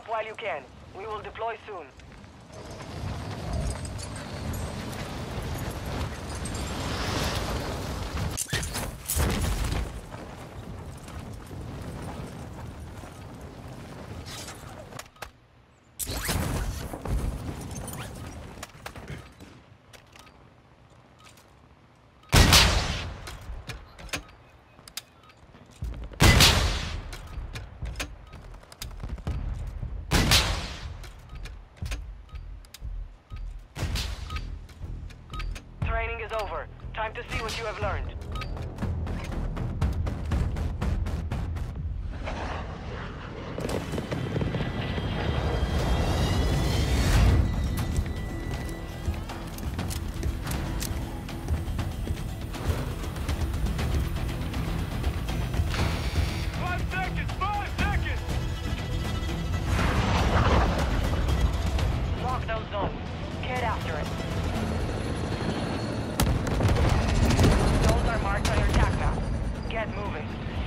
up while you can. We will deploy soon. Training is over. Time to see what you have learned. Lock those zones. Get after it. Those are marked on your attack map. Get moving.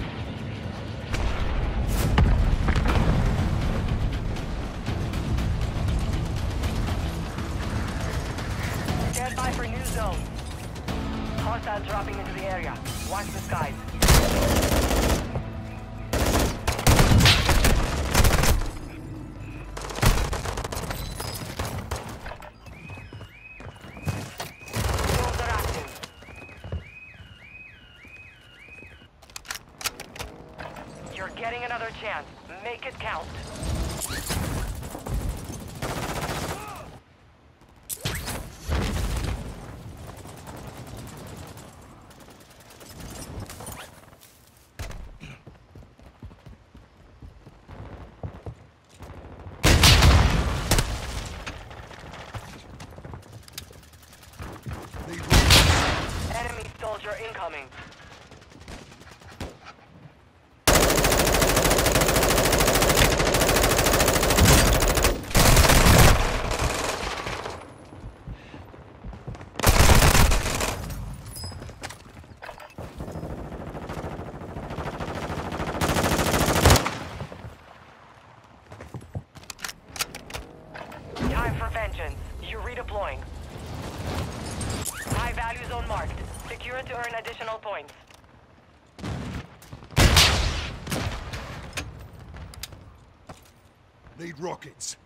Stand by for new zone. Hostiles dropping into the area. Watch the skies. Zones are active. You're getting another chance. Make it count. Enemy soldier incoming. Time for vengeance. You're redeploying. High value zone marked. Secure it to earn additional points. Need rockets.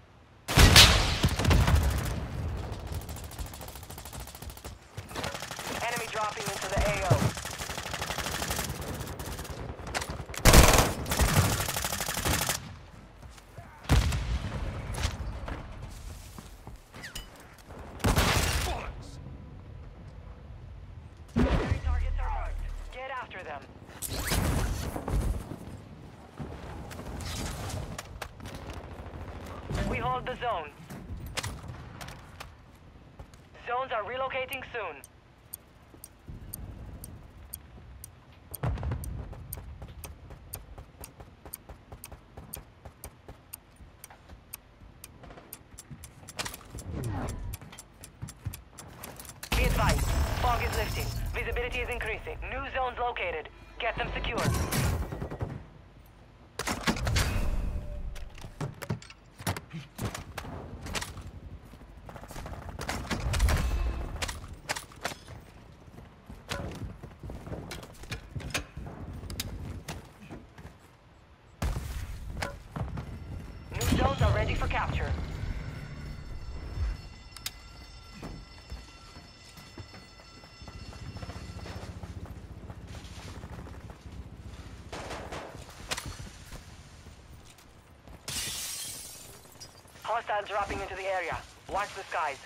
Enemy dropping into the AO. Enemy targets are marked. Get after them. We hold the zone. Zones are relocating soon. Be advised, fog is lifting. Visibility is increasing. New zones located. Get them secure. New zones are ready for capture. Hostiles dropping into the area. Watch the skies.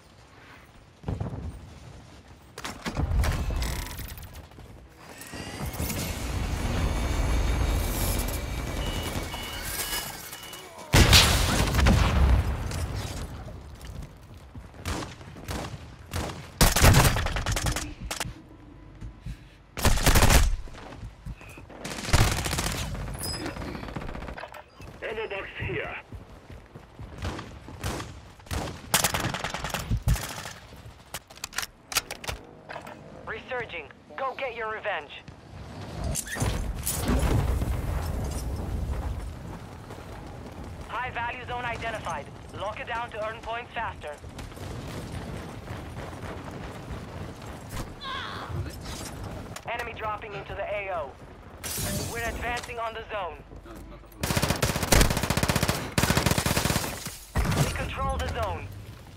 Ammo box here. Resurging. Go get your revenge. High value zone identified. Lock it down to earn points faster. Enemy dropping into the AO. We're advancing on the zone. We control the zone.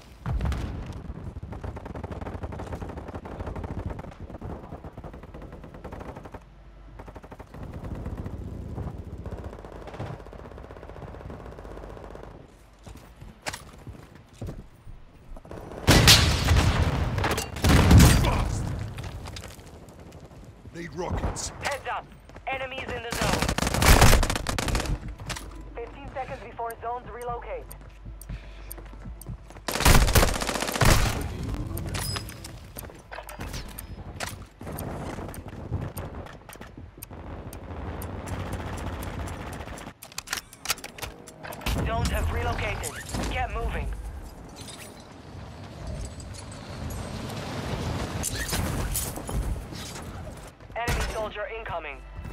Need rockets. Heads up. Enemies in the zone. 15 seconds before zones relocate. Zones have relocated. Get moving. Enemy soldier incoming.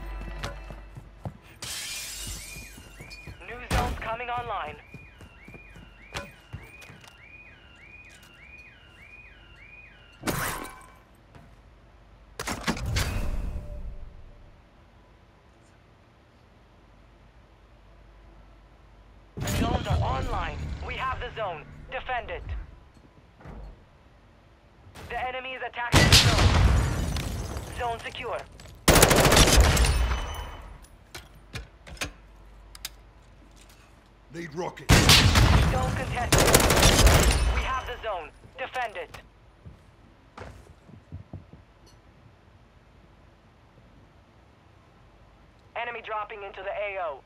New zones coming online. Zones are online. We have the zone. Defend it. The enemy is attacking the zone. Zone secure. Need rockets. Zone contested. We have the zone. Defend it. Enemy dropping into the AO.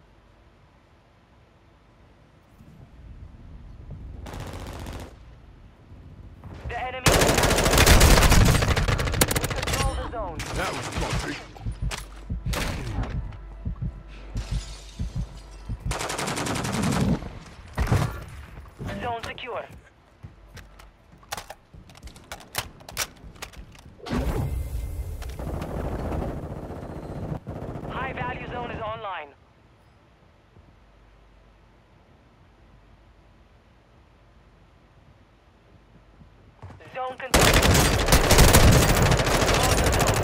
The enemy is attacking. We control the zone. That was dodgy. Zone secure. High value zone is online. Zone control. Hold the zone.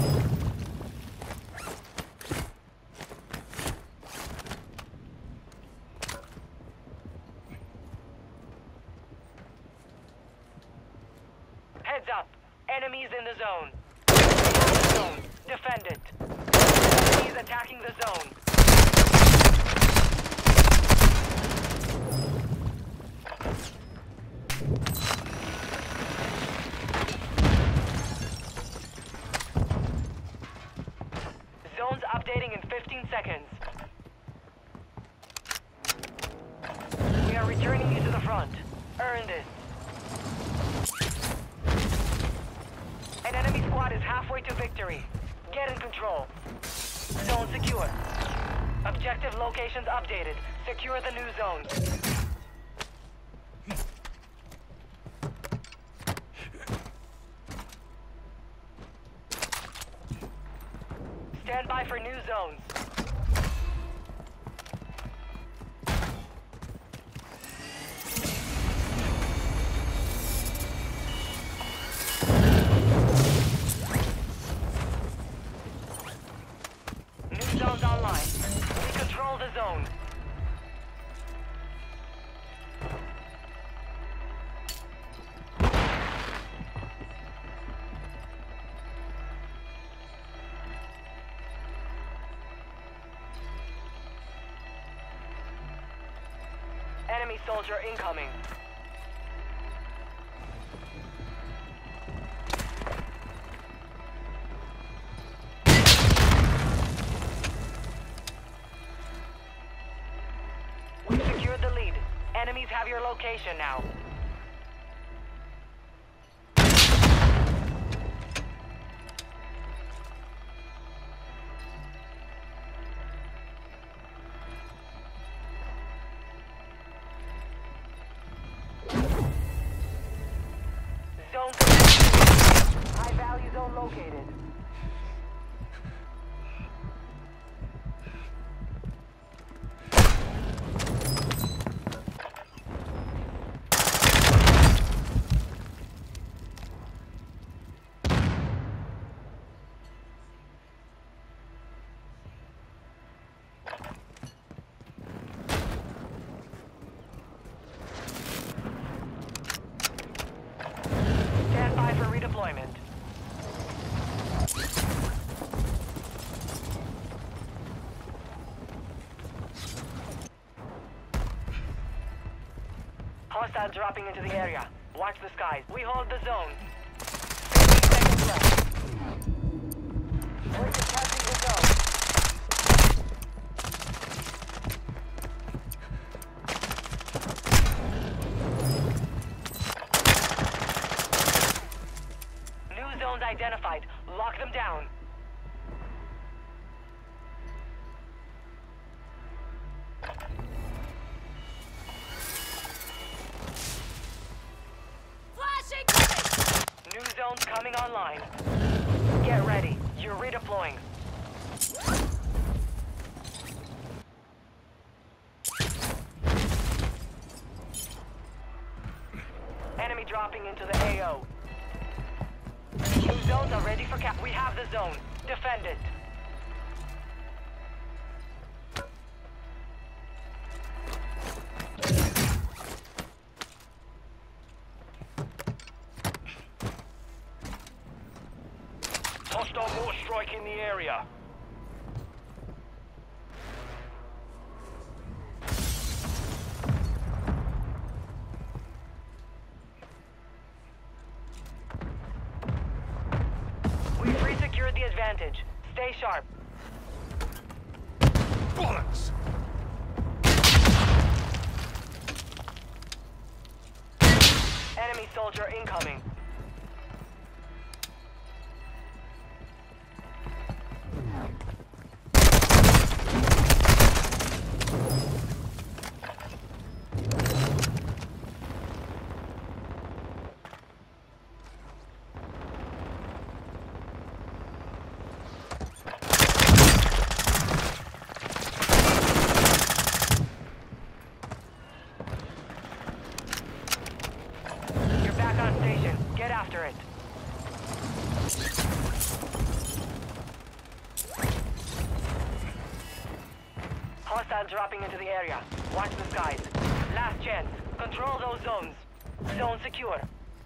Heads up. Enemies in the zone. We have the zone. Defend it. Enemies attacking the zone. Zones updating in 15 seconds. We are returning you to the front. Earn this. An enemy squad is halfway to victory. Get in control. Zone secure. Objective locations updated. Secure the new zone. Stand by for new zones. New zones online. We control the zone. Enemy soldier incoming. We secured the lead. Enemies have your location now. Zone connected. High value zone located. Hostiles dropping into the area. Watch the skies. We hold the zone. 15 seconds left. We're contesting the zone. New zones identified. Lock them down. New zones coming online. Get ready. You're redeploying. Enemy dropping into the AO. New zones are ready for cap. We have the zone. Defend it. Hostile mortar strike in the area. We've resecured the advantage. Stay sharp. Bollocks! Enemy soldier incoming. You're back on station. Get after it. Hostiles dropping into the area. Watch the skies. Last chance. Control those zones. Zone secure.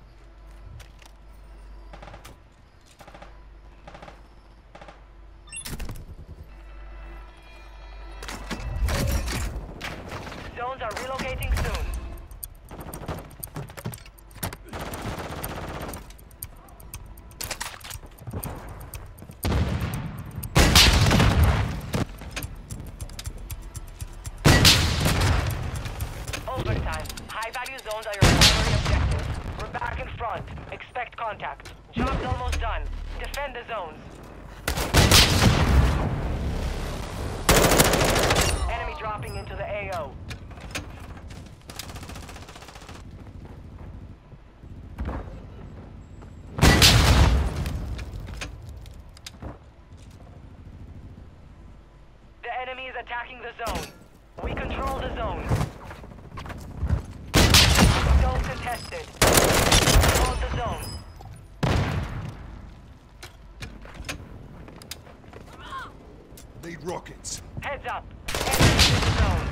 Zones are relocating soon. Overtime. High-value zones are your primary objective. We're back in front. Expect contact. Job's almost done. Defend the zones. Enemy dropping into the AO. The enemy is attacking the zone. We control the zone. Zone contested. Hold the zone. Need rockets. Heads up. Enemy in the zone.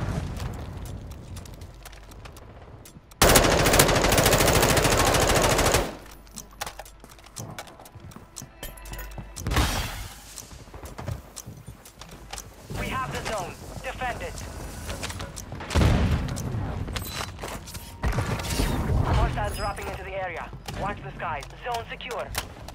We have the zone. Defend it. Hostiles dropping into the area. Watch the skies. Zone secure.